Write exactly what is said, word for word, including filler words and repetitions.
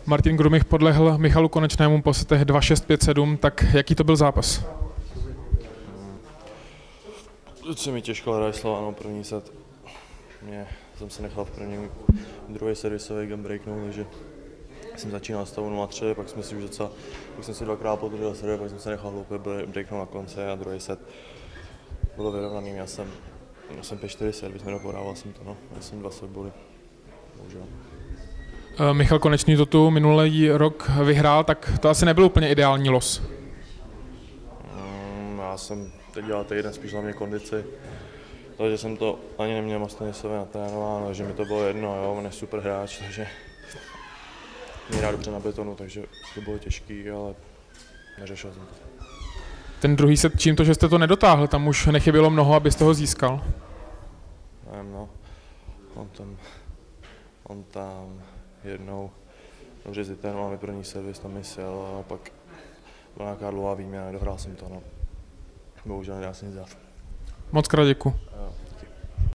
Martin Grumich podlehl Michalu Konečnému po setech dva šest pět sedm, tak jaký to byl zápas? Teď se mi těžko hraje slova, no, první set. Mě jsem se nechal v prvním, druhý servisový game breaknout, takže jsem začínal stavu nula tři, pak jsme si už docela, pak jsem si dvakrát podržel server, pak jsem se nechal hloupě breaknout na konci a druhý set bylo vyrovnaný. Já jsem, já jsem pět čtyři servis, nedopodával jsem to, no. Já jsem dva setboly, bohužel. Michal Konečný to tu minulý rok vyhrál, tak to asi nebyl úplně ideální los. Mm, já jsem teď dělal týden spíš hlavně kondici, takže jsem to ani neměl moc tenisově natrénováno, že mi to bylo jedno, jo, on je super hráč, takže mě rád dobře na betonu, takže to bylo těžký, ale neřešil jsem to. Ten druhý set, čím to, že jste to nedotáhl, tam už nechybělo mnoho, abyste ho získal? Nevím, no, on tam, on tam jednou dobře zitrénoval mi první servis, tam mi sjel a pak byla nějaká dlouhá výměna, nedohrál jsem to, no. Bohužel nedá se nic dát. Moc krát děkuji.